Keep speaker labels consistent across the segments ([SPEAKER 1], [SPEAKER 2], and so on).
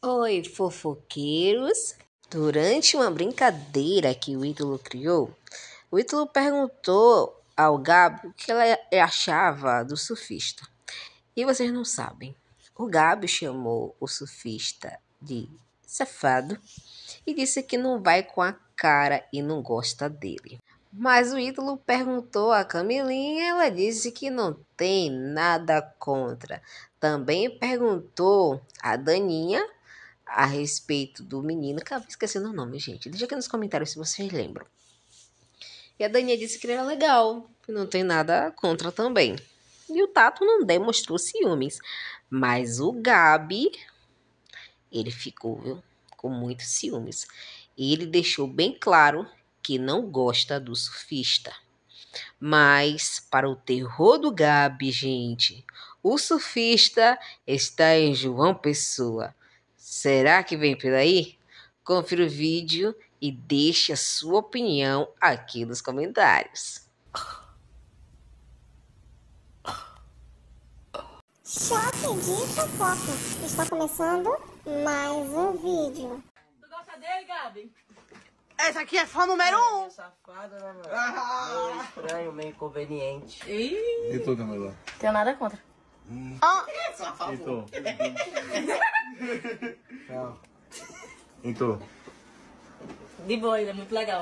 [SPEAKER 1] Oi, fofoqueiros! Durante uma brincadeira que o Ítalo criou, o Ítalo perguntou ao Gabi o que ela achava do surfista. E vocês não sabem, o Gabi chamou o surfista de safado e disse que não vai com a cara e não gosta dele. Mas o Ítalo perguntou a Camilinha e ela disse que não tem nada contra. Também perguntou a Daninha a respeito do menino, acabei esquecendo o nome, gente. Deixa aqui nos comentários se vocês lembram. E a Daninha disse que ele era legal, que não tem nada contra também. E o Tato não demonstrou ciúmes. Mas o Gabi, ele ficou, viu, com muitos ciúmes. E ele deixou bem claro que não gosta do surfista. Mas, para o terror do Gabi, gente, o surfista está em João Pessoa. Será que vem por aí? Confira o vídeo e deixe a sua opinião aqui nos comentários.
[SPEAKER 2] Choque de fofoca. Está começando mais um vídeo.
[SPEAKER 3] Tu gosta dele, Gabi?
[SPEAKER 4] Essa aqui é fã número 1.
[SPEAKER 5] Safada, né, mano? Meio estranho, meio inconveniente.
[SPEAKER 6] E tu, Camila?
[SPEAKER 3] Tenho nada contra.
[SPEAKER 6] E tu? E tu?
[SPEAKER 3] De boa, ele é muito legal.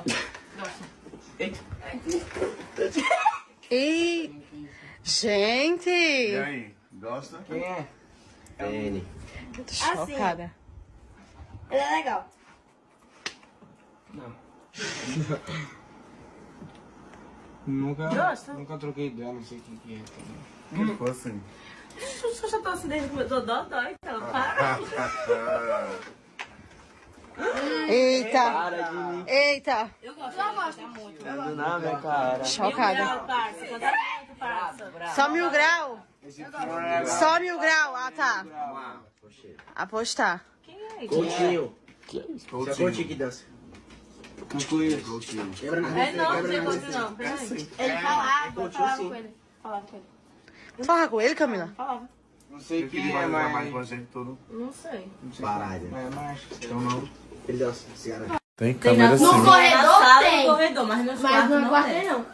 [SPEAKER 4] E gente,
[SPEAKER 6] E aí? Gosta?
[SPEAKER 5] Quem é? Ele.
[SPEAKER 4] tô chocada.
[SPEAKER 2] Ele é legal.
[SPEAKER 7] Nunca troquei ideia, não sei quem que é também.
[SPEAKER 6] Que foi assim?
[SPEAKER 3] Eu já tô assim desde que começou a dói, então para.
[SPEAKER 4] Eita,
[SPEAKER 5] Para de mim.
[SPEAKER 4] eita,
[SPEAKER 3] Eu gosto muito.
[SPEAKER 5] Dando na minha cara.
[SPEAKER 4] chocada.
[SPEAKER 3] Parça, canta muito, parça.
[SPEAKER 4] Só 1000 grau? Só 1000 grau, ah tá. Apostar.
[SPEAKER 5] Coutinho.
[SPEAKER 6] Coutinho.
[SPEAKER 5] Coutinho que dança.
[SPEAKER 6] Coutinho.
[SPEAKER 5] Quebra na
[SPEAKER 3] É não, não sei quanto não. Peraí.
[SPEAKER 2] Ele falava,
[SPEAKER 5] Coutinho sim.
[SPEAKER 3] Com ele. Falava com ele.
[SPEAKER 4] Fala com ele, Camila.
[SPEAKER 3] Falava.
[SPEAKER 7] Não sei
[SPEAKER 6] Você
[SPEAKER 7] quem
[SPEAKER 6] queria
[SPEAKER 7] é,
[SPEAKER 6] mais com a
[SPEAKER 7] mas...
[SPEAKER 6] gente tudo?
[SPEAKER 3] Não sei.
[SPEAKER 5] Baralho.
[SPEAKER 7] É, mas...
[SPEAKER 6] Então não.
[SPEAKER 5] Ele dança. Cigarro.
[SPEAKER 6] Tem câmera
[SPEAKER 2] No
[SPEAKER 6] sim.
[SPEAKER 2] corredor
[SPEAKER 3] Na sala,
[SPEAKER 2] tem.
[SPEAKER 3] no corredor, mas nos
[SPEAKER 2] Mas
[SPEAKER 3] quartos
[SPEAKER 2] no
[SPEAKER 3] não
[SPEAKER 2] quarto
[SPEAKER 3] tem.
[SPEAKER 2] não.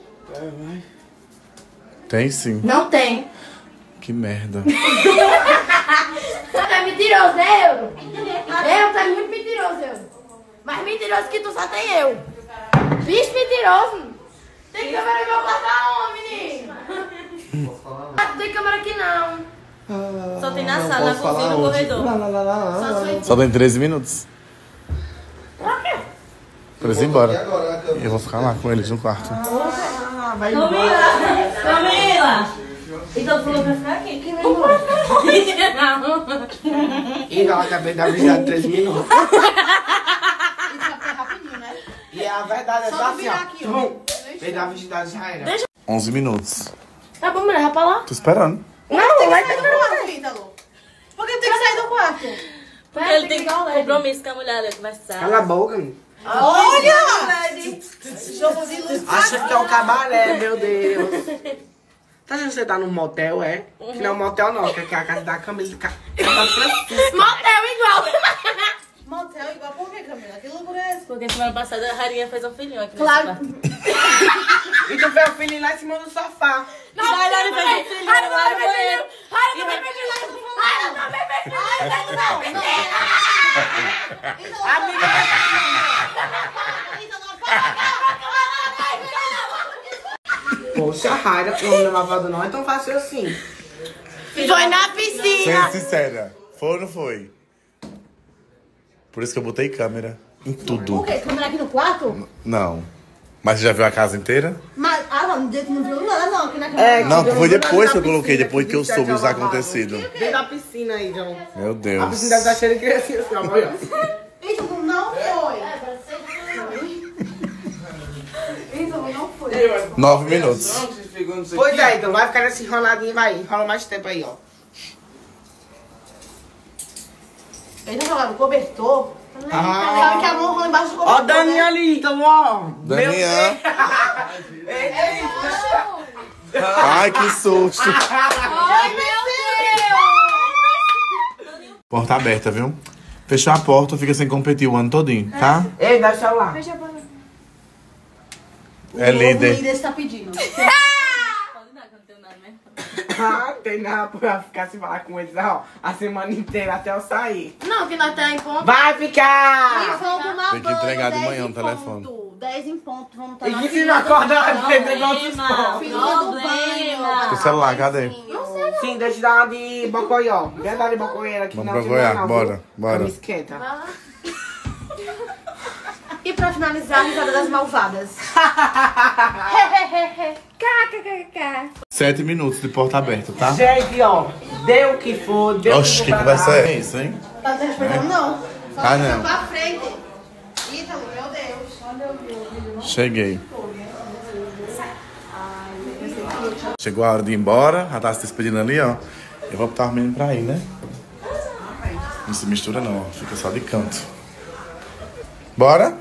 [SPEAKER 6] Tem sim.
[SPEAKER 2] Não tem.
[SPEAKER 6] Que merda.
[SPEAKER 2] Tu é mentiroso, né, eu? Tu é muito mentiroso, eu. Mais mentiroso que tu só tem eu. Bicho mentiroso. Tem câmera no meu quarto aonde, menino? Não tem câmera aqui não.
[SPEAKER 3] Só tem na sala, na cozinha e no corredor.
[SPEAKER 2] Só sua
[SPEAKER 6] Só tem 13 minutos. Pra eles ir embora. Eu vou ficar lá com eles no quarto.
[SPEAKER 3] Camila! Então falou pra ficar aqui. Que não pode não.
[SPEAKER 7] E ela acabei de avisar de 3 minutos.
[SPEAKER 2] Isso é rapidinho, né?
[SPEAKER 7] E a verdade é só assim, ó.
[SPEAKER 2] aqui, ó.
[SPEAKER 7] Fez a visitar já era.
[SPEAKER 6] 11 minutos.
[SPEAKER 3] Tá bom, mulher, vai pra lá.
[SPEAKER 6] Tô esperando.
[SPEAKER 4] Não, vai ter no quarto, Ítalo. Por que tem que sair do quarto?
[SPEAKER 3] Porque ele tem compromisso com a mulher dele, vai sair.
[SPEAKER 7] Cala a boca, menino.
[SPEAKER 4] Olha! Jogo de luz.
[SPEAKER 7] Acha que é um cabaré, meu Deus. Tá achando que você tá num motel, é? Que não é um motel não, que é a casa da Camila.
[SPEAKER 2] Motel igual.
[SPEAKER 4] Motel igual por quê, Camila? Que loucura é essa?
[SPEAKER 3] Porque semana passada a Rarinha fez um filhinho aqui
[SPEAKER 2] Claro.
[SPEAKER 3] nesse quarto.
[SPEAKER 7] E tu vê o filhinho lá em cima do sofá.
[SPEAKER 3] Não, a Rarinha fez um filhinho lá no banheiro.
[SPEAKER 7] Poxa, Raira, o nome do lavado não é tão fácil assim.
[SPEAKER 4] Foi na piscina.
[SPEAKER 6] Sendo sincera. Foi ou não foi? Por isso que eu botei câmera em tudo.
[SPEAKER 2] O quê? Câmera aqui no quarto?
[SPEAKER 6] Não. Mas você já viu a casa inteira?
[SPEAKER 2] Mas, não, no dia que não viu nada não, aqui na câmera.
[SPEAKER 6] Não, foi depois que eu coloquei, depois que eu soube os acontecidos.
[SPEAKER 7] Dentro da piscina aí, João.
[SPEAKER 6] Meu
[SPEAKER 7] A
[SPEAKER 6] Deus.
[SPEAKER 7] piscina deve estar cheia de criancinha assim, ó. Olha.
[SPEAKER 2] Isso não foi. Isso não foi.
[SPEAKER 6] 9 minutos.
[SPEAKER 7] Pois é, então vai ficar nesse enroladinho, vai. Enrola mais tempo aí, ó.
[SPEAKER 4] Ele tá jogando cobertor.
[SPEAKER 7] Ah.
[SPEAKER 4] Sabe que a mão rola embaixo do cobertor.
[SPEAKER 7] Ó, Daninha ali, então, ó.
[SPEAKER 6] Daniel.
[SPEAKER 2] Não.
[SPEAKER 6] Ai, que susto.
[SPEAKER 2] Ai, meu Deus.
[SPEAKER 6] Porta aberta, viu? Fechar a porta, fica sem competir o ano todinho, tá?
[SPEAKER 7] Ei, dá o celular.
[SPEAKER 2] Fecha a porta.
[SPEAKER 6] É líder.
[SPEAKER 4] O líder está pedindo.
[SPEAKER 3] Pode dar, que eu não tenho nada mesmo.
[SPEAKER 7] Ah, tem nada pra ficar se falar com eles, ó. A semana inteira até eu sair.
[SPEAKER 2] Não, que nós tá em ponto.
[SPEAKER 7] Vai ficar!
[SPEAKER 6] Tem que entregar de manhã no telefone.
[SPEAKER 4] 10 em ponto, vamos estar
[SPEAKER 7] E
[SPEAKER 4] na
[SPEAKER 7] que se não acordar, vai ter negócio
[SPEAKER 3] Problema.
[SPEAKER 4] Filha do banho.
[SPEAKER 6] O celular, cadê?
[SPEAKER 7] Sim, deixa eu dar uma de bocoió. Quer dar de bocoeira aqui
[SPEAKER 6] Vamos
[SPEAKER 7] não?
[SPEAKER 6] bocoiar,
[SPEAKER 7] não,
[SPEAKER 6] bora,
[SPEAKER 7] viu?
[SPEAKER 6] bora.
[SPEAKER 7] Não me esquenta.
[SPEAKER 4] E pra finalizar, a risada das malvadas.
[SPEAKER 6] 7 minutos de porta aberta, tá?
[SPEAKER 7] Gente, ó, deu o que for, deu
[SPEAKER 6] Oxe,
[SPEAKER 7] o
[SPEAKER 6] que
[SPEAKER 7] for
[SPEAKER 6] conversa
[SPEAKER 7] pra
[SPEAKER 6] é isso, hein?
[SPEAKER 4] Tá te respondendo, não?
[SPEAKER 6] Ah, não.
[SPEAKER 4] Pra frente. Ítalo, meu Deus.
[SPEAKER 6] Cheguei. Chegou a hora de ir embora, já tá se despedindo ali, ó. Eu vou botar o menino pra ir, né? Não se mistura não, ó. Fica só de canto. Bora?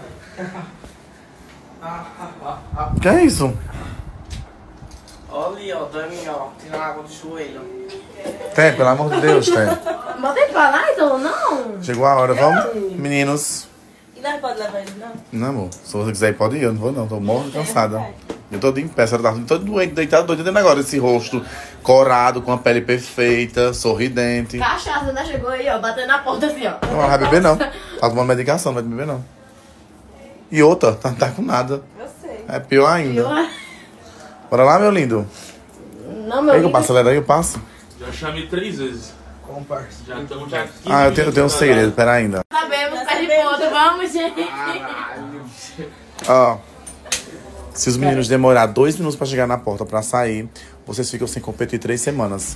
[SPEAKER 6] Que é isso?
[SPEAKER 7] Olha, ó, Dani, ó, tirando água do joelho.
[SPEAKER 6] Té, pelo amor de Deus, Té.
[SPEAKER 2] Bota ele pra lá, então, não.
[SPEAKER 6] Chegou a hora, vamos? Meninos.
[SPEAKER 3] E nós pode levar ele, não?
[SPEAKER 6] Não, amor. Se você quiser ir, pode ir. Eu não vou, não. Tô morto de cansada. Eu tô de em pé, senhora tá todo doente, deitado, doido. Entendendo agora esse rosto corado, com a pele perfeita, sorridente.
[SPEAKER 2] Cachaça, né? Chegou aí, ó, batendo na porta assim, ó.
[SPEAKER 6] Não vai beber, não. Tá tomando medicação, não vai beber, não. E outra, tá com nada.
[SPEAKER 3] Eu sei.
[SPEAKER 6] É pior ainda. Bora lá, meu lindo.
[SPEAKER 2] Não, meu
[SPEAKER 6] Quer que eu
[SPEAKER 2] lindo.
[SPEAKER 6] passo? Acelera aí, eu passo.
[SPEAKER 8] Já chamei 3 vezes.
[SPEAKER 7] Comparsa.
[SPEAKER 8] Já estamos já 15
[SPEAKER 6] Ah, eu tenho um
[SPEAKER 8] minutos
[SPEAKER 6] segredo, pera ainda.
[SPEAKER 2] Sabemos, perde ponto. Vamos, gente.
[SPEAKER 6] Ó. Se os meninos demorar 2 minutos pra chegar na porta pra sair, vocês ficam sem competir 3 semanas.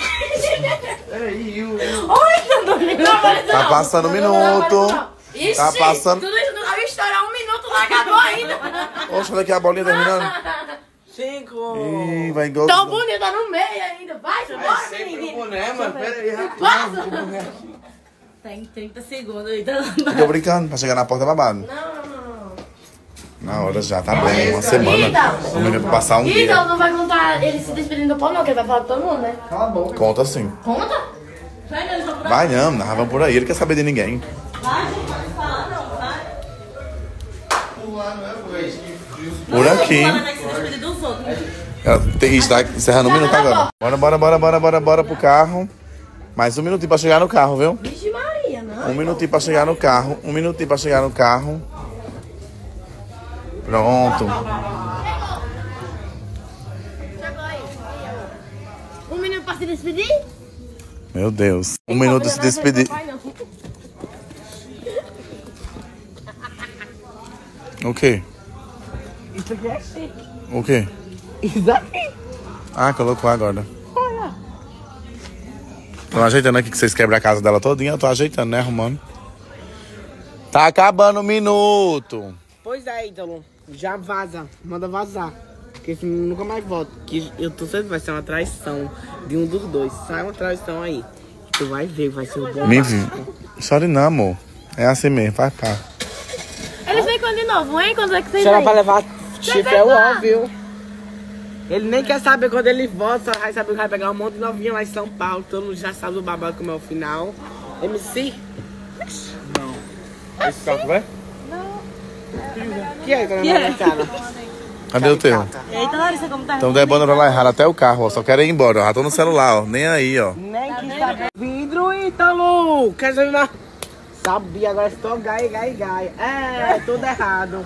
[SPEAKER 6] Tá passando um minuto.
[SPEAKER 2] Ixi,
[SPEAKER 6] Tá passando.
[SPEAKER 2] tudo isso não vai estourar 1 minuto, não acabou ainda.
[SPEAKER 6] Oxe, olha aqui a bolinha terminando.
[SPEAKER 7] 5.
[SPEAKER 6] Ih, vai igual.
[SPEAKER 2] Tão bonita no meio ainda. Vai, embora,
[SPEAKER 7] Sempre o
[SPEAKER 2] menino.
[SPEAKER 7] boné, mano. Pera aí, rapidinho.
[SPEAKER 2] Passa.
[SPEAKER 3] Tá em 30 segundos, então.
[SPEAKER 6] Tô brincando, pra chegar na porta é babado. Na hora já, tá bem, uma semana. Um minuto pra passar um dia.
[SPEAKER 2] Então não vai contar ele se despedindo do pão, não, que ele vai falar com todo mundo, né?
[SPEAKER 7] Cala a boca.
[SPEAKER 6] Conta sim.
[SPEAKER 2] Conta?
[SPEAKER 6] Vai não, nós vamos por aí, ele quer saber de ninguém.
[SPEAKER 3] Vai, gente, pode falar, não, vai.
[SPEAKER 6] Por aqui.
[SPEAKER 3] Ela vai se despedir dos outros.
[SPEAKER 6] Isso tá encerrando um minuto agora. Bora pro carro. Mais um minutinho pra chegar no carro, viu?
[SPEAKER 2] Vixe Maria, não.
[SPEAKER 6] Um minutinho pra chegar no carro. Um minutinho pra chegar no carro. Pronto.
[SPEAKER 2] Um minuto pra se despedir?
[SPEAKER 6] Meu Deus. Um minuto de se despedir. O quê?
[SPEAKER 7] Isso aqui é chique.
[SPEAKER 6] O quê?
[SPEAKER 7] Isso aqui.
[SPEAKER 6] Ah, colocou agora. Tô ajeitando aqui que vocês quebram a casa dela todinha. Eu tô ajeitando, né? Arrumando. Tá acabando o minuto.
[SPEAKER 7] Pois é, Ítalo. Já vaza. Manda vazar. Porque senão nunca mais volta. Que eu tô certo que vai ser uma traição de um dos dois. Sai uma traição aí. Tu vai ver, vai ser o bom.
[SPEAKER 6] Me vi. Chore não, amor. É assim mesmo, faz pá.
[SPEAKER 2] Eles vêm quando de novo, hein? Quando é que vocês
[SPEAKER 7] Se ela
[SPEAKER 2] vêm?
[SPEAKER 7] vai levar chifre é o ó, viu? Ele nem quer saber quando ele volta, só vai saber que vai pegar um monte de novinha lá em São Paulo. Todo mundo já sabe o babado como é o final. MC? Não. Esse saco, vai? Não. Que é, dona Marcela?
[SPEAKER 6] Cadê o teu?
[SPEAKER 3] Eita, Larissa, como tá?
[SPEAKER 6] Então debando pra lá errar até o carro, ó. Só quero ir embora, ó. Já tô no celular, ó. Nem aí, ó.
[SPEAKER 7] Nem quis saber. Vidro, Ítalo! Quer dizer, não? Sabia, agora estou gai. É, tudo errado.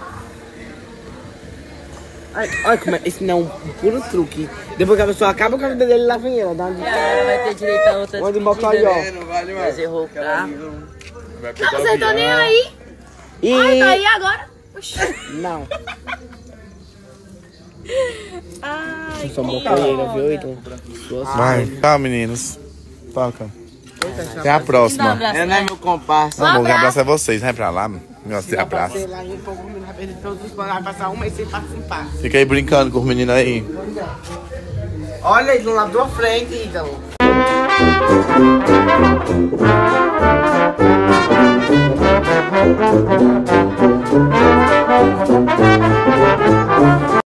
[SPEAKER 7] Olha como é, esse não é um puro truque. Depois que a pessoa acaba com a vida dele, lá vem ela. Dá onde
[SPEAKER 3] Vai ter direito a outra
[SPEAKER 7] onde botou aí, ó.
[SPEAKER 3] Mas errou o carro.
[SPEAKER 2] Ah, vocês estão nem aí?
[SPEAKER 7] E...
[SPEAKER 2] Ai, tá aí agora? Oxi.
[SPEAKER 7] Não.
[SPEAKER 2] Ai,
[SPEAKER 7] Eu sou motoreira, viu, Ítalo?
[SPEAKER 6] Vai. Tchau, meninos. Toca. Até a próxima.
[SPEAKER 7] É, né, meu comparsa?
[SPEAKER 6] Amor, um abraço a vocês. Vai pra lá, meu. Se abraço.
[SPEAKER 7] Passei lá em pouco, vai perder todos os planos, vai passar um mês sem participar.
[SPEAKER 6] Fica aí brincando com os meninos aí.
[SPEAKER 7] Olha aí, do lado da frente, Ítalo.